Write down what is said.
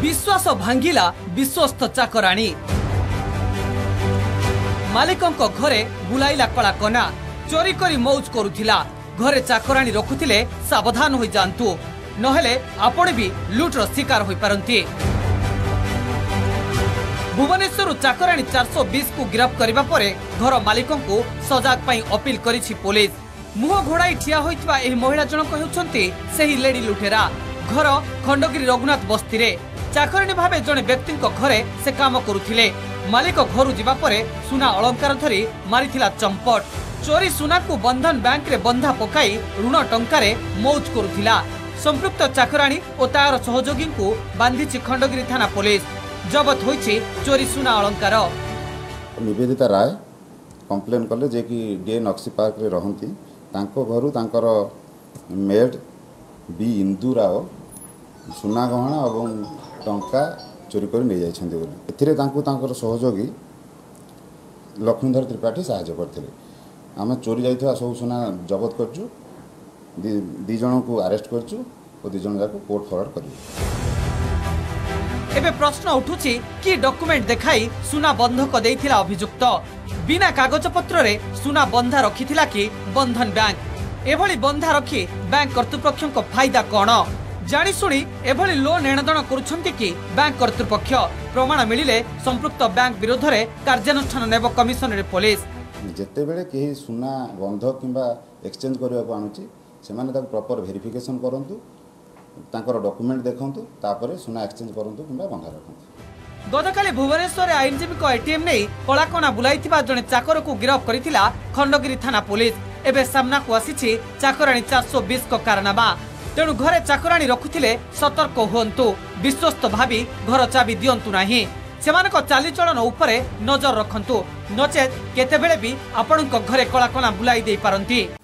विश्वास भांगिला विश्वस्त चाकराणी मालिकंक घरे बुलाइला कला कना चोरी करी मौज करुथिला घरे चाकराणी रखुथिले सावधान होई जांतु नहेले आपण भी लुटर शिकार होई पारंती। भुवनेश्वर चाकराणी 420 को गिरफ्त करबा परे घर मालिकंकु सजाग पई अपील करिछि पुलिस। मुह घोड़ाई ठिया होइतबा एही महिला जनक हेउछन्ती सेही लेडी लुटेरा। घर खंडगिरी रघुनाथ बस्ती रे चाकराणी भावे जने व्यक्ति घरे से काम करुथिले। मालिक घर जिबा परे सुना अलंकार धरी मारिथिला चंपट। चोरी सुना को बंधन बैंक रे बंधा पकाई ऋण टंकारे मौज करुथिला। संपृक्त चाकराणी और तार सहयोगी को बांधिछि खंडगिरी थाना पुलिस। जबत होइछि चोरी सुना अलंकार। निवेदिता राय कंप्लेन कले जे कि डे नक्सी पार्क रे रहंती तांको घरु तांकर मेड बी इंदु राव सुना गहना और टंका चोरी कर नहीं जाइछन्ते बोली एथिरे तांको तांकर सहयोगी लक्ष्मीधर त्रिपाठी सहायता करथिले। आमे चोरी जाइथवा सब सुना जब्त करछु। दी जन को अरेस्ट करछु और दी जन जाको कोर्ट फॉरवर्ड करबो। एबे प्रश्न उठुछि कि डॉक्यूमेंट देखाई सुना बंधक देइथिला अभियुक्त बिना कागज पत्र रे सुना बंधा रखिथिला कि बंधन बैंक। एभली बंधा रखी बैंक कर्तृपक्षक फायदा कोन जानी सुनी एभली लोन एणदण करुछन्ति कि बैंक कर्तृपक्ष। प्रमाण मिलिले संपृक्त बैंक विरोध रे कार्यानुष्ठान नेब कमिशनरेट पुलिस। जेते बेले केही सुना बंधक किंबा एक्सचेंज करबा को आनुछि सेमाने ताको प्रॉपर वेरिफिकेशन करंतु तांकर डॉक्यूमेंट देखंतु तापरे सुना एक्सचेंज करंतु किंबा बंधा रखंतु। गतकाली भुवनेश्वर आईनजीवी को एटीएम नहीं कलाकना बुलाइथिबा जने चाकर को गिरफ्त करिथिला खंडगिरी थाना पुलिस। एबे सामना को आसीछि चाकराणी 420 को कारनामा। तेणु घरे चाकराणी रखुथिले सतर्क हुअन्तु। विश्वस्त भावी घर चाबी दियंतु नाही। सेमानक चालीचलन उपरे नजर रखंतु नचेत केतेबेले भी आपणक घरे कलाकना बुलाई देई पारंती।